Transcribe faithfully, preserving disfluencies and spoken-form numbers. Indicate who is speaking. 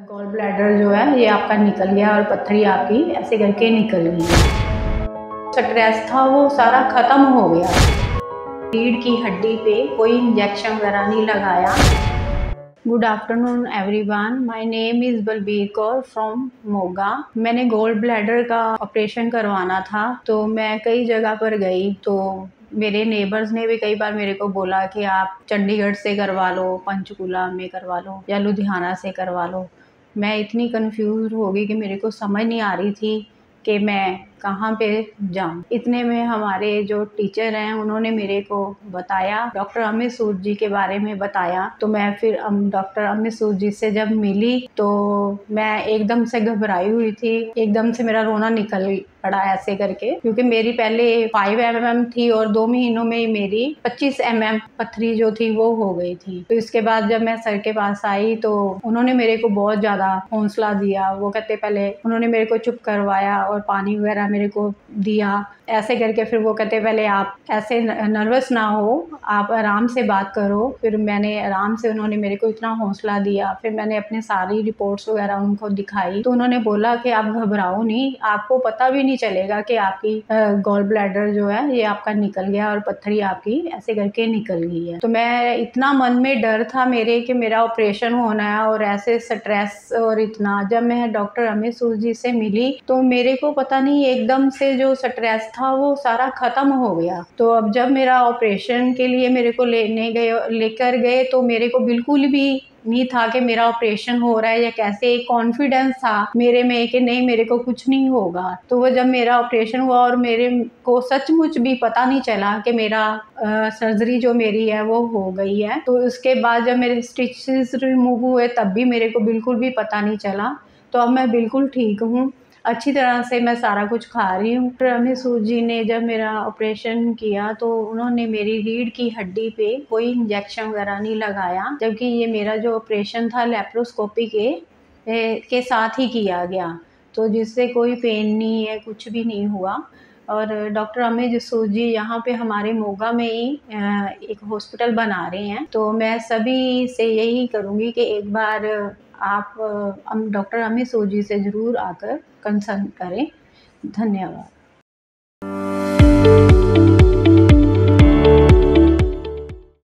Speaker 1: Gall bladder जो है ये आपका निकल गया और पत्थरी आपकी ऐसे करके निकल गई। स्ट्रेस था वो सारा ख़त्म हो गया। रीढ़ की हड्डी पे कोई इंजेक्शन वगैरह नहीं लगाया। Good afternoon everyone, my name is Balbir Kaur from Moga. मैंने गोल्ड ब्लैडर का ऑपरेशन करवाना था तो मैं कई जगह पर गई, तो मेरे नेबर्स ने भी कई बार मेरे को बोला कि आप चंडीगढ़ से करवा लो, पंचकूला में करवा लो या लुधियाना से करवा लो। मैं इतनी कंफ्यूज हो गई कि मेरे को समझ नहीं आ रही थी कि मैं कहाँ पे जाऊँ। इतने में हमारे जो टीचर हैं उन्होंने मेरे को बताया, डॉक्टर अमित सूद जी के बारे में बताया। तो मैं फिर डॉक्टर अमित सूद जी से जब मिली तो मैं एकदम से घबराई हुई थी, एकदम से मेरा रोना निकल पड़ा ऐसे करके, क्योंकि मेरी पहले फाइव एम एम थी और दो महीनों में ही मेरी पच्चीस एम एम पत्थरी जो थी वो हो गई थी। तो इसके बाद जब मैं सर के पास आई तो उन्होंने मेरे को बहुत ज़्यादा हौसला दिया। वो कहते, पहले उन्होंने मेरे को चुप करवाया और पानी वगैरह मेरे को दिया ऐसे करके। फिर वो कहते, पहले आप ऐसे नर्वस ना हो, आप आराम से बात करो। फिर मैंने आराम से, उन्होंने मेरे को इतना हौसला दिया। फिर मैंने अपनी सारी रिपोर्ट्स वगैरह उनको दिखाई तो उन्होंने बोला कि आप घबराओ नहीं, आपको पता भी नहीं चलेगा कि आपकी गॉल ब्लैडर जो है ये आपका निकल गया और पत्थरी आपकी ऐसे करके निकल गई है। तो मैं, इतना मन में डर था मेरे कि मेरा ऑपरेशन होना है और ऐसे स्ट्रेस और इतना। जब मैं डॉक्टर अमित सूद जी से मिली तो मेरे को पता नहीं एकदम से जो स्ट्रेस था वो सारा खत्म हो गया। तो अब जब मेरा ऑपरेशन के लिए मेरे को लेने गए लेकर गए तो मेरे को बिल्कुल भी नहीं था कि मेरा ऑपरेशन हो रहा है या कैसे। एक कॉन्फिडेंस था मेरे में कि नहीं, मेरे को कुछ नहीं होगा। तो वो जब मेरा ऑपरेशन हुआ और मेरे को सचमुच भी पता नहीं चला कि मेरा आ, सर्जरी जो मेरी है वो हो गई है। तो उसके बाद जब मेरे स्टिचेस रिमूव हुए तब भी मेरे को बिल्कुल भी पता नहीं चला। तो अब मैं बिल्कुल ठीक हूँ, अच्छी तरह से मैं सारा कुछ खा रही हूँ। डॉक्टर अमित सूद जी ने जब मेरा ऑपरेशन किया तो उन्होंने मेरी रीढ़ की हड्डी पे कोई इंजेक्शन वगैरह नहीं लगाया, जबकि ये मेरा जो ऑपरेशन था लेप्रोस्कोपी के के साथ ही किया गया, तो जिससे कोई पेन नहीं है, कुछ भी नहीं हुआ। और डॉक्टर अमित सूद जी यहाँ पे हमारे मोगा में ही एक हॉस्पिटल बना रहे हैं। तो मैं सभी से यही करूँगी कि एक बार आप डॉक्टर अमित सूद जी से ज़रूर आकर कंसल्ट करें। धन्यवाद।